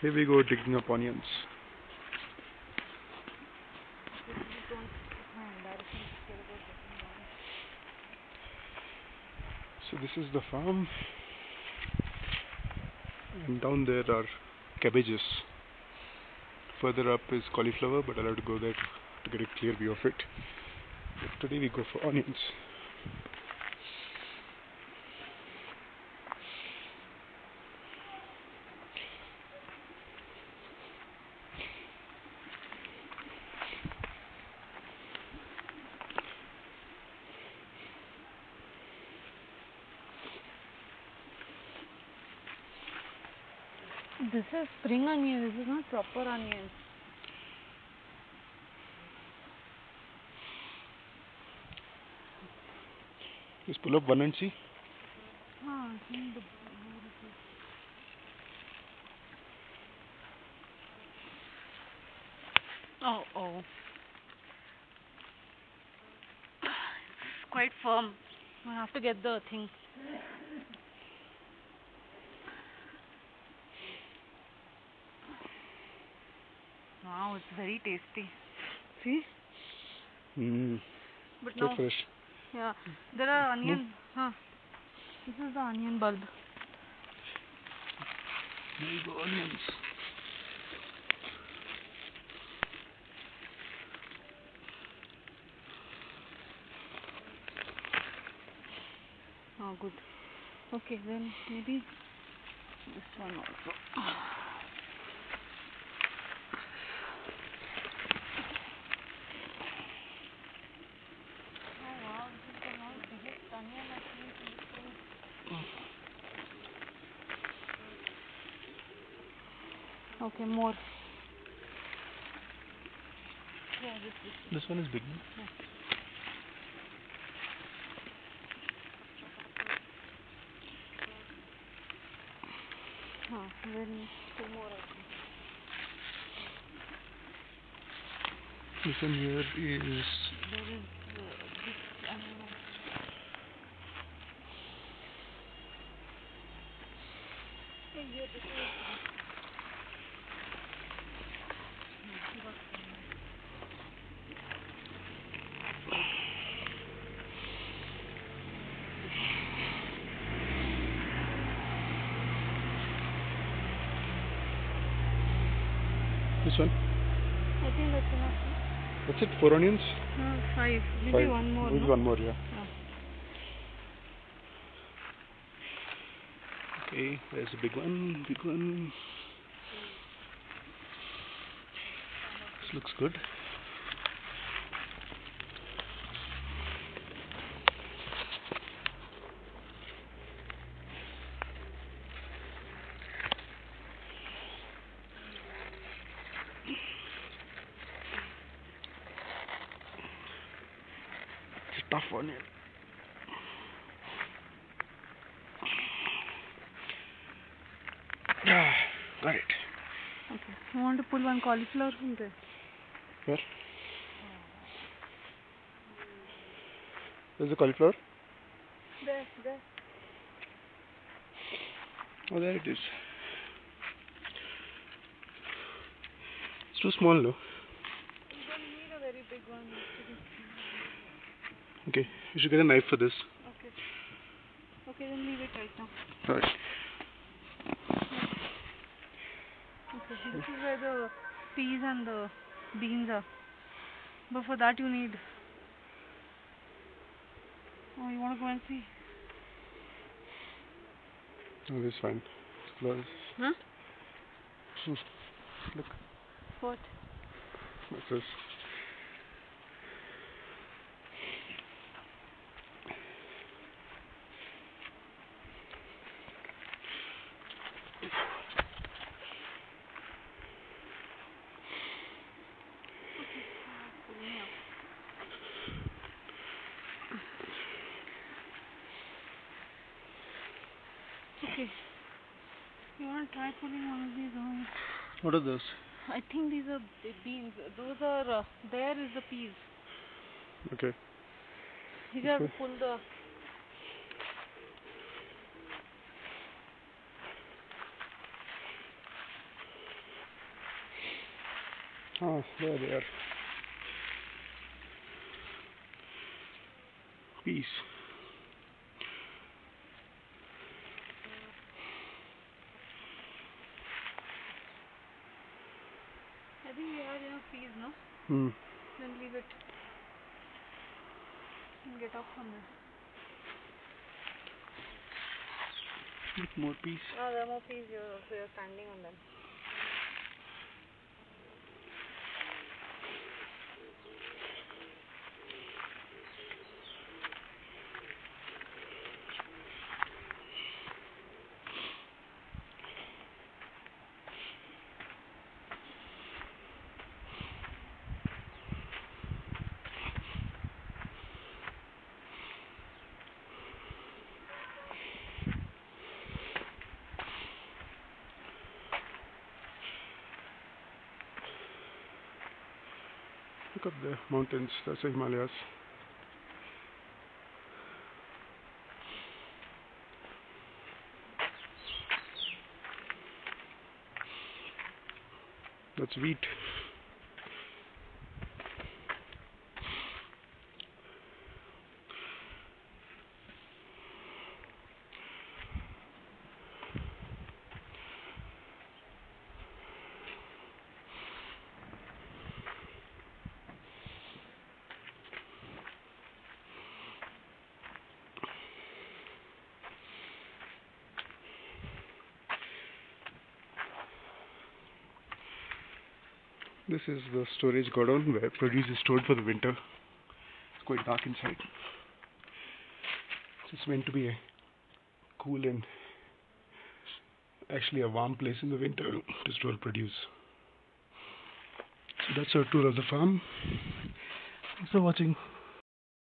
Here we go digging up onions. So this is the farm, and down there are cabbages. Further up is cauliflower, but I'll have to go there to get a clear view of it. But today we go for onions. This is spring onion, this is not proper onion. Just pull up one and see. Oh. It's quite firm. I have to get the thing. Wow, it's very tasty. See? But now, fresh. Yeah, there are onion. This is the onion bulb. There you go, onions. Oh, good. Okay, then maybe this one also. Okay, more. Yeah, This one is big. Then two more. This one here is. There is this animal. Here, this is. This one? I think that's enough. That's it? 4 onions? No, 5. Maybe 5. one more. Maybe no? one more, yeah. Okay, there's a big one. Big one. This looks good. It's a tough onion. Got it. Okay. You want to pull one cauliflower from there? Where? There's the cauliflower? There. Oh, there it is. It's too small, though. You don't need a very big one. Okay, you should get a knife for this. Okay, then leave it right now. Alright. Okay, this is where the peas and the beans are. But for that you need... Oh, you want to go and see? Oh, this is fine. It's close. Huh? Look. What? What's this? Okay. You want to try pulling one of these on? What are those? I think these are beans. Those are, there is the peas. Okay. You have to pull the... Ah, there they are. Peas. I think we had enough peas, no? Then leave it and get off from there. More peas. Oh, there are more peas here, so you're standing on them. Look up the mountains, that's the Himalayas. That's wheat. This is the storage godown where produce is stored for the winter. It's quite dark inside. It's meant to be a cool and actually a warm place in the winter to store produce. So that's our tour of the farm. Thanks for watching.